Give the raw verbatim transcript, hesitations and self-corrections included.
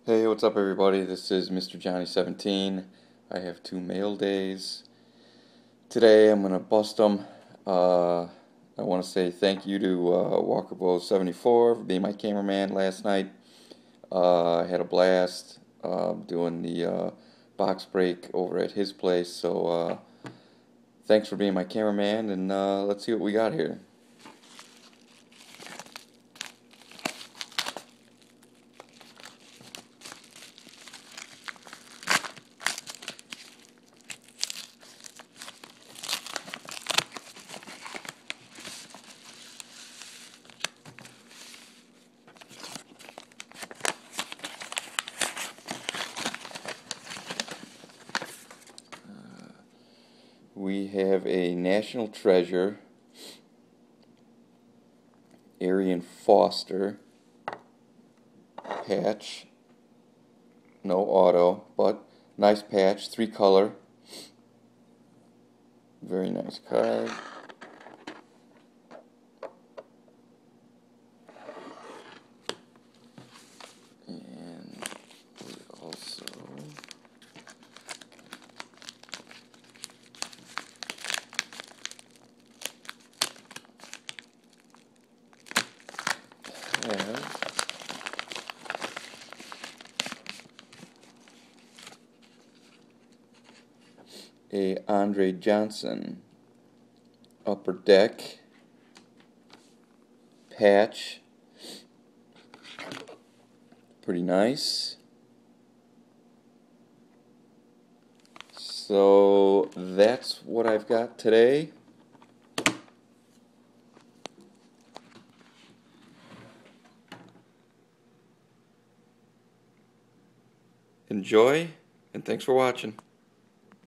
Hey, what's up everybody? This is Mister Johnny seventeen. I have two mail days. Today I'm going to bust them. Uh, I want to say thank you to uh, Walker Bow seventy-four for being my cameraman last night. Uh, I had a blast uh, doing the uh, box break over at his place. So uh, thanks for being my cameraman, and uh, let's see what we got here. We have a National Treasure, Arian Foster patch. No auto, but nice patch, three color. Very nice card. And we also have a Andre Johnson upper deck patch. Pretty nice. So that's what I've got today. Enjoy, and thanks for watching.